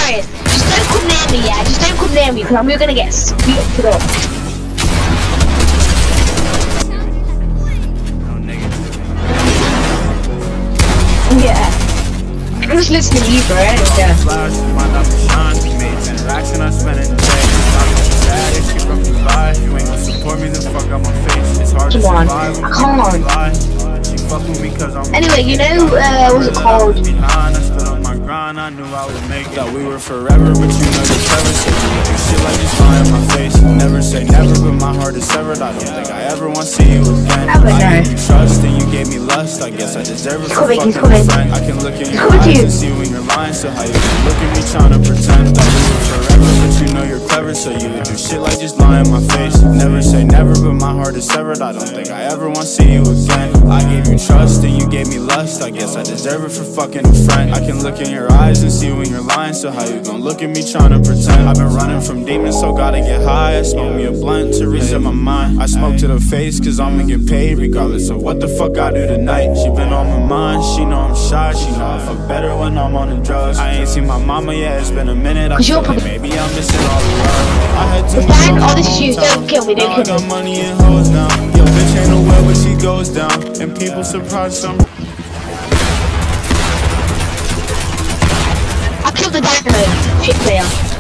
Darius, just don't come near me, yeah? Just don't come near me, because I'm gonna get beat up. Yeah. I'm just listening to you, bro. Yeah. Come on. Come on. Anyway, you know, what's it called? I knew I would make it. Thought we were forever, but you know you're clever. So you do shit like you smile in my face. Never say never, but my heart is severed. I don't think I ever want to see you again. I gave you trust and you gave me lust. I guess I deserve it for fucking a friend. I can look in your eyes and see when you're lying. So how you can look at me trying to pretend that we were forever, but you know you're clever. So you would do shit like just lie in my face. Never say never, but my heart is severed. I don't think I ever want to see you again. I gave you trust and you gave me lust. I guess I deserve it for fucking a friend. I can look in your eyes and see when you're lying. So how you gon' look at me trying to pretend? I've been running from demons, so gotta get high. I smoke me a blunt to reset my mind. I smoke to the face, cause I'ma get paid regardless of what the fuck I do tonight. She been on my mind, she know I'm shy. She know I fuck better when I'm on the drugs. I ain't seen my mama yet, it's been a minute. I feel like maybe I'm missing all the love. I had to move all this shit, don't kill me, don't kill me. I got money and hoes now. Yo, bitch ain't nowhere but she goes down. And people surprised some. I killed the dynamo, shit player.